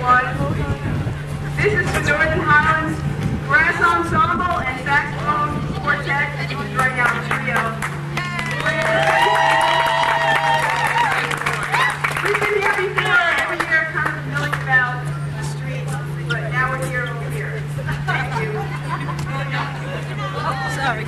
This is the Northern Highlands Brass Ensemble and Saxophone Quartet, who's right now in trio. We've been here before, every year kind of milling about the streets, but now we're here over here. Thank you. Oh, sorry.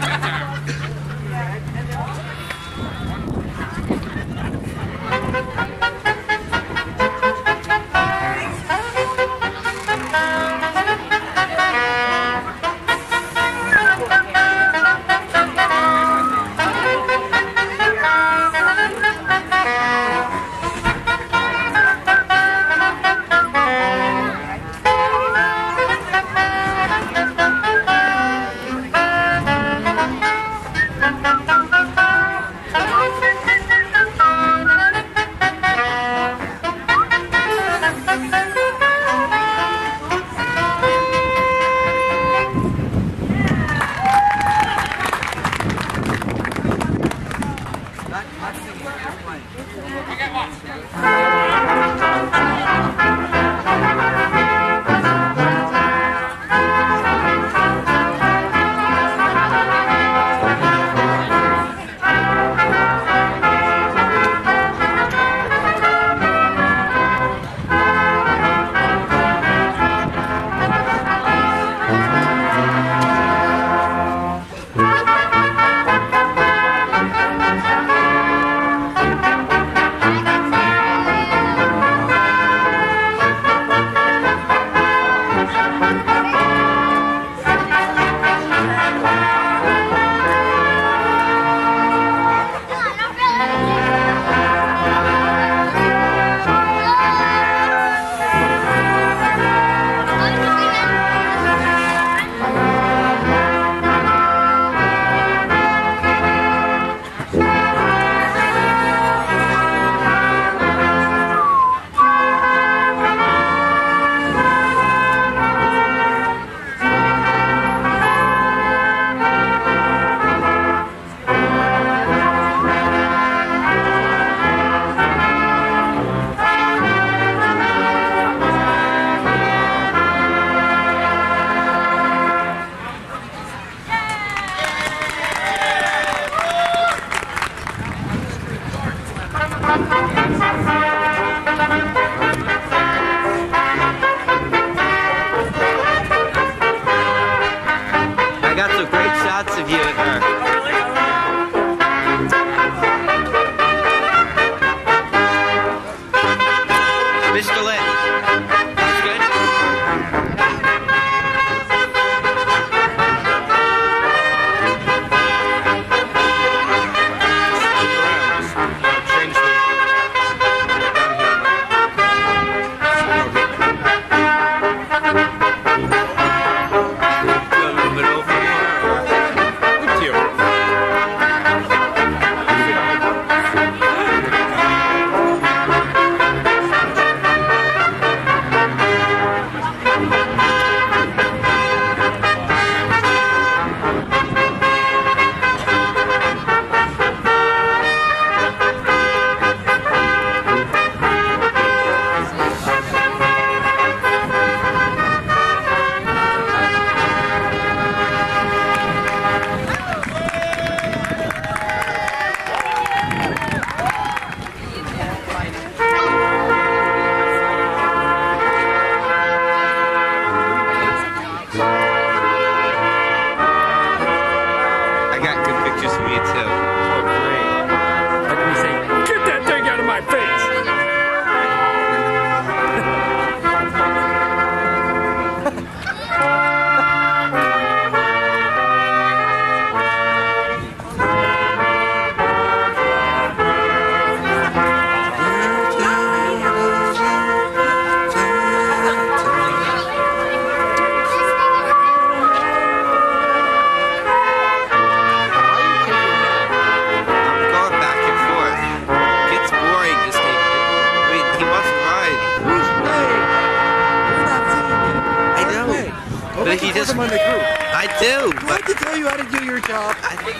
I got some great shots of you and her. Mr. Lynn, that's good? But he just, I do. Do I have to tell you how to do your job? I think.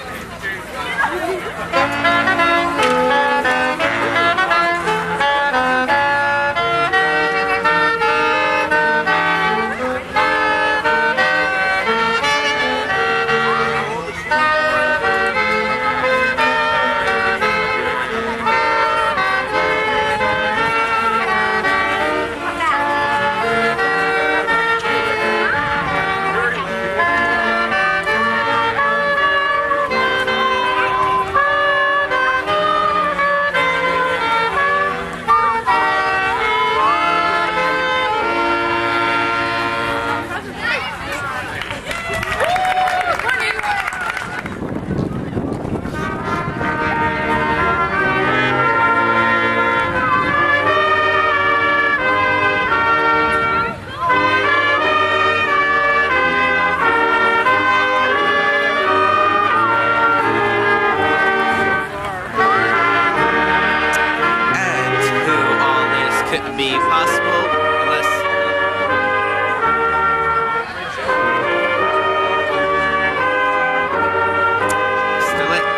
couldn't be possible unless. Still it.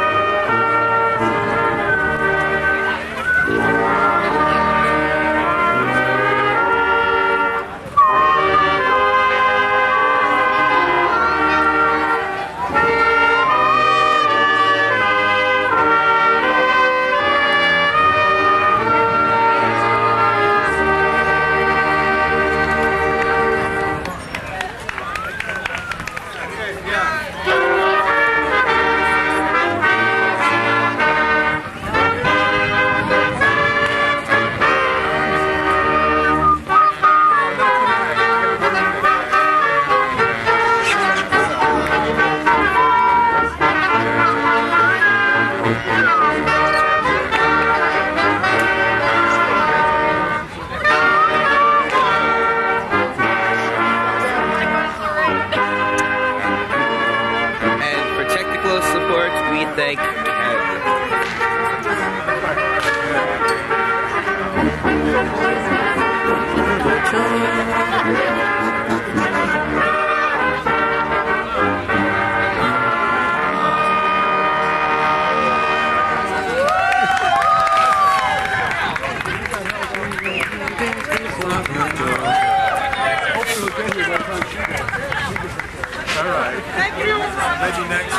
We thank All right. Thank you. Reggie next.